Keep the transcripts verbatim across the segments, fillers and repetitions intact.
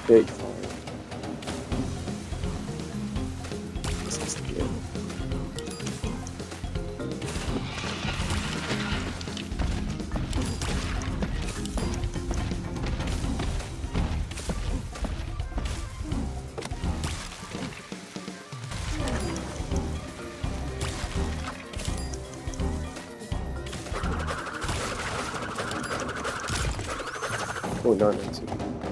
thirty-five. sixty-eight. Oh, nine ninety.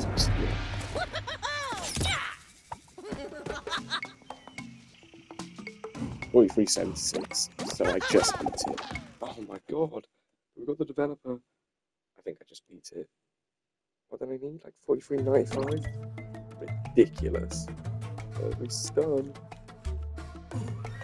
forty-three seventy-six. So I just beat it. Oh my god. We got the developer. I think I just beat it. What did I need? Like forty-three ninety-five? Ridiculous. Every stun.